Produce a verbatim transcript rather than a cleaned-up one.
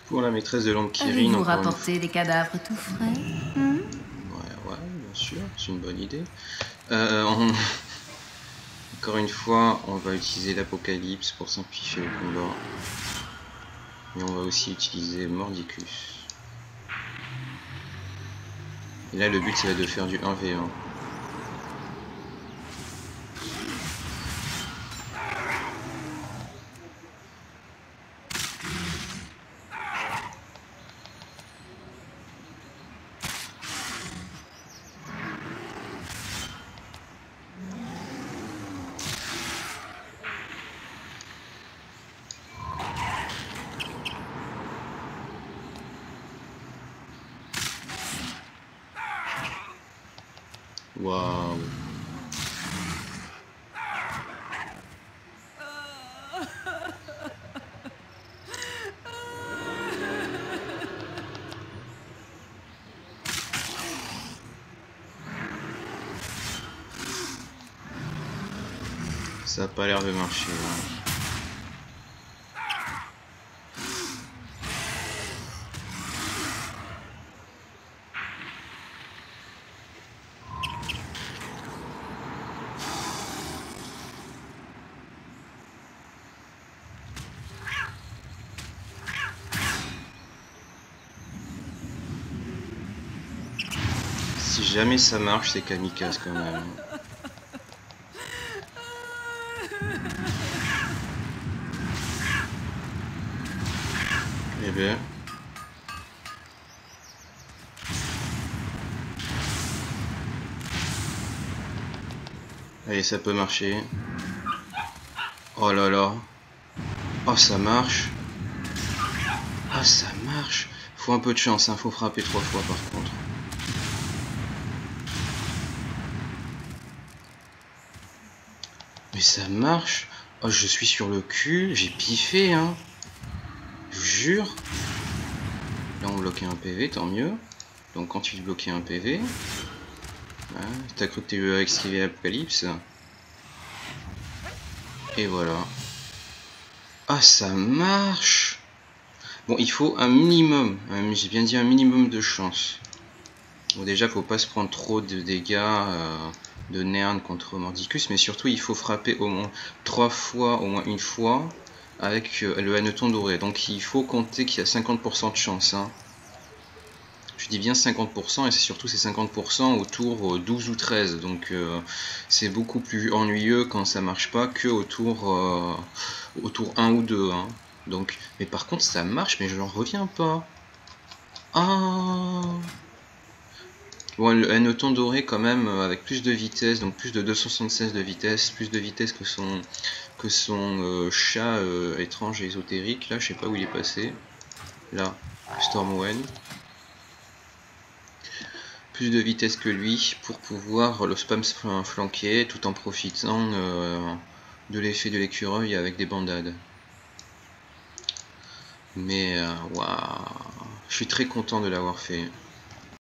Pour la maîtresse de l'ombre Kirin, Avez-vous encore une rapporté fois. des cadavres tout frais? hmm Ouais, ouais, bien sûr, c'est une bonne idée. Euh, on... Encore une fois, on va utiliser l'Apocalypse pour simplifier le combat. Et on va aussi utiliser Mordicus. Et là, le but, ça va être de faire du un v un. Waouh. Ça a pas l'air de marcher là. Si jamais ça marche, c'est kamikaze quand même. Eh ben. Allez, ça peut marcher. Oh là là. Oh, ça marche. Ah, ça marche. Faut un peu de chance, hein. Faut frapper trois fois par contre. Mais ça marche. Oh, je suis sur le cul. J'ai piffé, hein. Je vous jure. Là, on bloquait un P V, tant mieux. Donc, quand tu bloquais un P V, hein, t'as cru que tu avais esquivé l'Apocalypse. Et voilà. Ah, ça marche. Bon, il faut un minimum, j'ai bien dit un minimum de chance. Bon, déjà, faut pas se prendre trop de dégâts euh, de Nern contre Mordicus, mais surtout, il faut frapper au moins trois fois, au moins une fois, avec euh, le hanneton doré. Donc, il faut compter qu'il y a cinquante pour cent de chance. Hein. Je dis bien cinquante pour cent, et c'est surtout ces cinquante pour cent au tour douze ou treize. Donc, euh, c'est beaucoup plus ennuyeux quand ça marche pas que au tour, euh, au tour un ou deux. Hein. Donc, mais par contre, ça marche, mais je n'en reviens pas. Ah. Bon, le hanneton doré quand même avec plus de vitesse, donc plus de deux cent soixante-seize de vitesse, plus de vitesse que son que son euh, chat euh, étrange et ésotérique. Là, je sais pas où il est passé. Là, Stormwind. Plus de vitesse que lui pour pouvoir le spam flanquer tout en profitant euh, de l'effet de l'écureuil avec des bandades. Mais waouh, wow. Je suis très content de l'avoir fait.